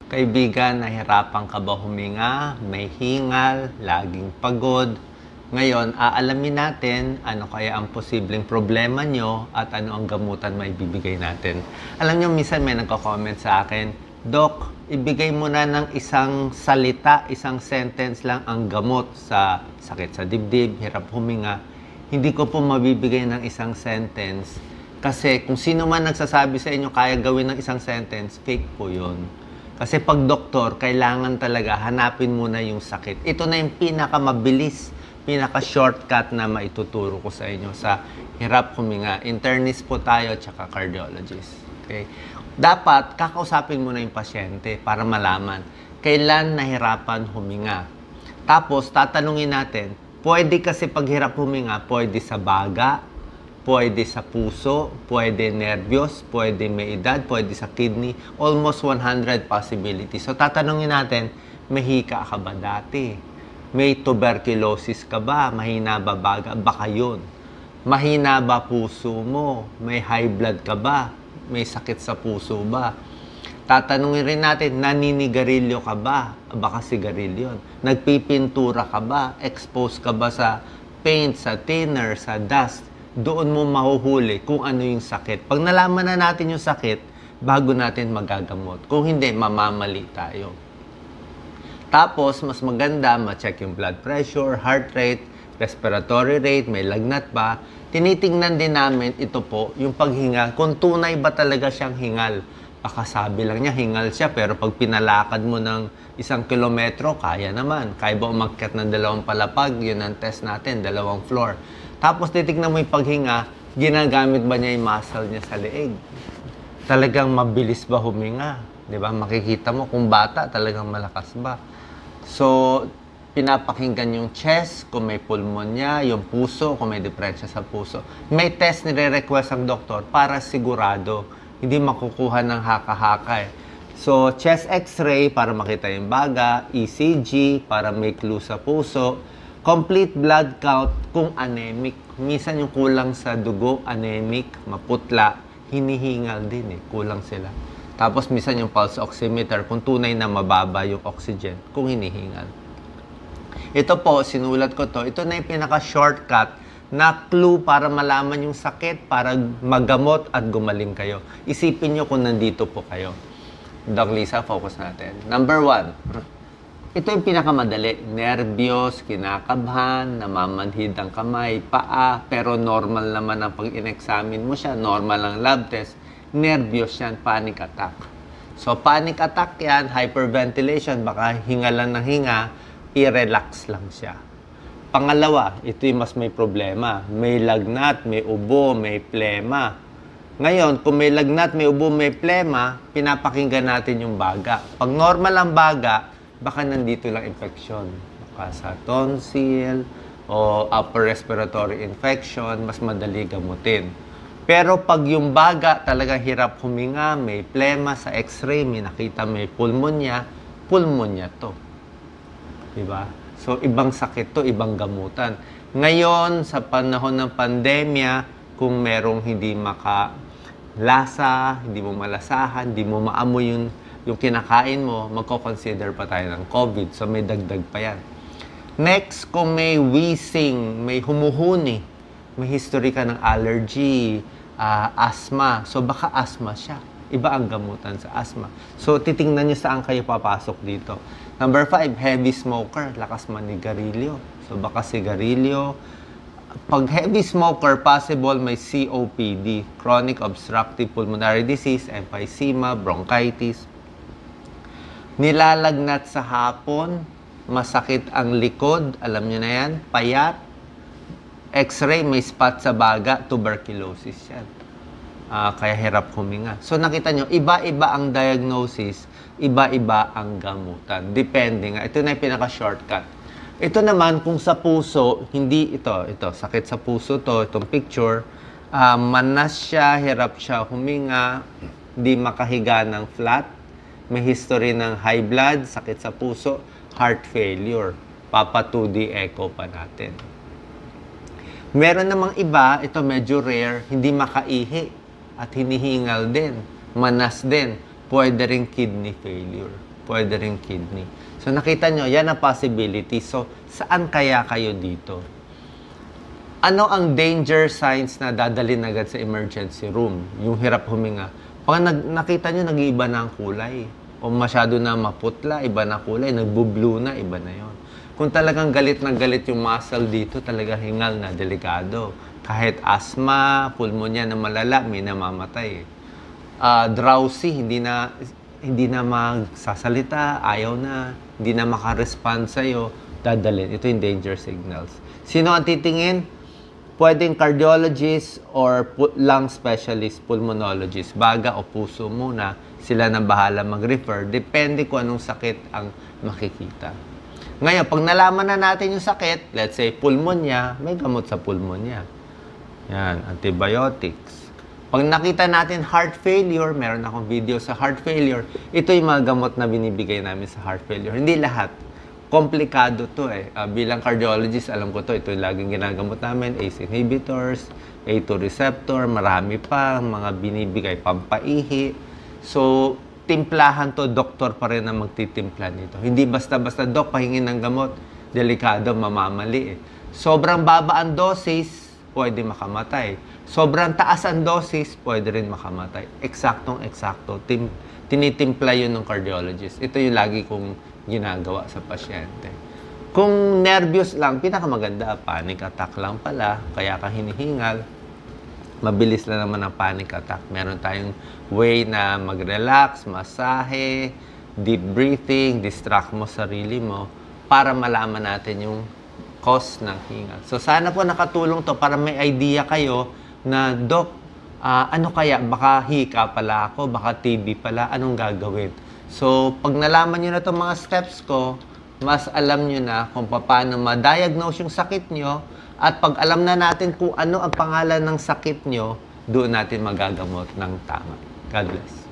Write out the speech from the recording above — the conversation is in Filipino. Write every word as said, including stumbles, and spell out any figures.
Kaibigan, nahirapan ka ba huminga? May hingal, laging pagod. Ngayon, aalamin natin ano kaya ang posibleng problema nyo at ano ang gamutan may bibigay natin. Alam nyo, minsan may nagko-comment sa akin, Doc, ibigay mo na ng isang salita, isang sentence lang ang gamot sa sakit sa dibdib, hirap huminga. Hindi ko po mabibigay ng isang sentence kasi kung sino man nagsasabi sa inyo kaya gawin ng isang sentence, fake po yun. Kasi pag doktor, kailangan talaga hanapin muna yung sakit. Ito na yung pinakamabilis, pinaka-shortcut na maituturo ko sa inyo sa hirap huminga. Internist po tayo, tsaka cardiologist. Okay? Dapat, kakausapin mo na yung pasyente para malaman kailan nahirapan huminga. Tapos, tatanungin natin, pwede kasi pag hirap huminga, pwede sa baga, pwede sa puso, pwede nervyos, pwede may edad, pwede sa kidney, almost one hundred possibilities. So, tatanungin natin, may hika ka ba dati? May tuberculosis ka ba? Mahina ba baga? Baka yun. Mahina ba puso mo? May high blood ka ba? May sakit sa puso ba? Tatanungin rin natin, naninigarilyo ka ba? Baka sigarilyo yun. Nagpipintura ka ba? Exposed ka ba sa paint, sa thinner, sa dust? Doon mo mahuhuli kung ano yung sakit. Pag nalaman na natin yung sakit, bago natin magagamot. Kung hindi, mamamali tayo. Tapos, mas maganda, ma-check yung blood pressure, heart rate, respiratory rate, may lagnat ba. Tinitingnan din namin ito po, yung paghinga, kung tunay ba talaga siyang hingal. Baka sabi lang niya, hingal siya, pero pag pinalakad mo ng isang kilometro, kaya naman. Kaya ba umakyat ng dalawang palapag, yun ang test natin, dalawang floor. Tapos titignan mo yung paghinga, ginagamit ba niya yung muscle niya sa leeg? Talagang mabilis ba huminga? Di ba? Makikita mo kung bata, talagang malakas ba? So, pinapakinggan yung chest, kung may pulmonya, yung puso, kung may diferensya sa puso. May test nire-request ang doktor para sigurado, hindi makukuha ng haka-haka eh. So, chest x-ray para makita yung baga, E C G para may clue sa puso, complete blood count kung anemic. Minsan yung kulang sa dugo, anemic, maputla, hinihingal din eh, kulang sila. Tapos minsan yung pulse oximeter, kung tunay na mababa yung oxygen, kung hinihingal. Ito po, sinulat ko to, ito na yung pinaka-shortcut na clue para malaman yung sakit, para magamot at gumaling kayo. Isipin nyo kung nandito po kayo. Doc Lisa, focus natin. Number one, ito yung pinakamadali. Nervyos, kinakabhan, namamanhid ang kamay, paa, pero normal naman ang pag in-examine mo siya, normal ang lab test. Nervyos yan, panic attack. So, panic attack yan, hyperventilation, baka hinga lang ng hinga, i-relax lang siya. Pangalawa, ito yung mas may problema. May lagnat, may ubo, may plema. Ngayon, kung may lagnat, may ubo, may plema, pinapakinggan natin yung baga. Pag normal ang baga, baka nandito lang infection. Baka sa tonsil o upper respiratory infection, mas madali gamutin. Pero pag yung baga talagang hirap huminga, may plema sa x-ray, may nakita may pulmonya, pulmonya to. Diba? So, ibang sakit to, ibang gamutan. Ngayon, sa panahon ng pandemya, kung merong hindi makalasa, hindi mo malasahan, hindi mo maamoy yung yung kinakain mo, magko-consider pa tayo ng COVID. So, may dagdag pa yan. Next, kung may wheezing, may humuhuni, may history ka ng allergy, uh, asthma. So, baka asthma siya. Iba ang gamutan sa asthma. So, titingnan niyo saan kayo papasok dito. Number five, heavy smoker. Lakas manigarilyo. So, baka sigarilyo. Pag heavy smoker, possible may C O P D, chronic obstructive pulmonary disease, emphysema, bronchitis. Nilalagnat sa hapon, masakit ang likod, alam nyo na yan, payat, x-ray, may spot sa baga, tuberculosis yan. Uh, kaya hirap huminga. So nakita nyo, iba-iba ang diagnosis, iba-iba ang gamutan. Depende nga. Ito na yung pinaka-shortcut. Ito naman, kung sa puso, hindi ito, ito, sakit sa puso to, itong picture, uh, manas siya, hirap siya huminga, di makahiga ng flat, may history ng high blood, sakit sa puso, heart failure. Papa two D echo pa natin. Meron namang iba, ito medyo rare, hindi makaihi at hinihingal din, manas din, pwede rin kidney failure. pwede rin kidney. So nakita nyo, yan ang possibility. So saan kaya kayo dito? Ano ang danger signs na dadalhin agad sa emergency room? Yung hirap huminga. Pag nag, nakita nyo, nag-iiba na ang kulay. O masyado na maputla, iba na kulay. Nagbo-blue na, iba na yon. Kung talagang galit na galit yung muscle dito, talaga hingal na, delikado. Kahit asthma, pulmonya na malala, may namamatay. Uh, drowsy, hindi na, hindi na magsasalita, ayaw na, hindi na makarespond sa'yo, dadalhin. Ito yung danger signals. Sino ang titingin? Pwedeng cardiologist or lung specialist, pulmonologist, baga o puso muna, sila na bahala mag-refer. Depende kung anong sakit ang makikita. Ngayon, pag nalaman na natin yung sakit, let's say pulmonya, may gamot sa pulmonya. Yan, antibiotics. Pag nakita natin heart failure, meron akong video sa heart failure, ito yung mga gamot na binibigay namin sa heart failure. Hindi lahat. Komplikado to eh. Uh, bilang cardiologist, alam ko to, ito yung laging ginagamot namin, A C E inhibitors, A two receptor, marami pa, mga binibigay, pampaihi. So, timplahan to, doktor pa rin ang magtitimpla nito. Hindi basta-basta, dok, pahingin ng gamot, delikado, mamamali eh. Sobrang baba ang dosis, pwede makamatay. Sobrang taas ang dosis, pwede rin makamatay. Eksaktong-eksakto, tim tinitimpla yun ng cardiologist. Ito yung lagi kong ginagawa sa pasyente. Kung nervyos lang, pinakamaganda, panic attack lang pala, kaya ka hinihingal, mabilis lang naman ang panic attack. Meron tayong way na mag-relax, masahe, deep breathing, distract mo sarili mo, para malaman natin yung cause ng hingal. So sana po nakatulong to para may idea kayo na, Dok, uh, ano kaya, baka hika pala ako, baka T B pala, anong gagawin? So, pag nalaman nyo na itong mga steps ko, mas alam nyo na kung paano ma-diagnose yung sakit nyo, at pag alam na natin kung ano ang pangalan ng sakit nyo, doon natin magagamot ng tama. God bless.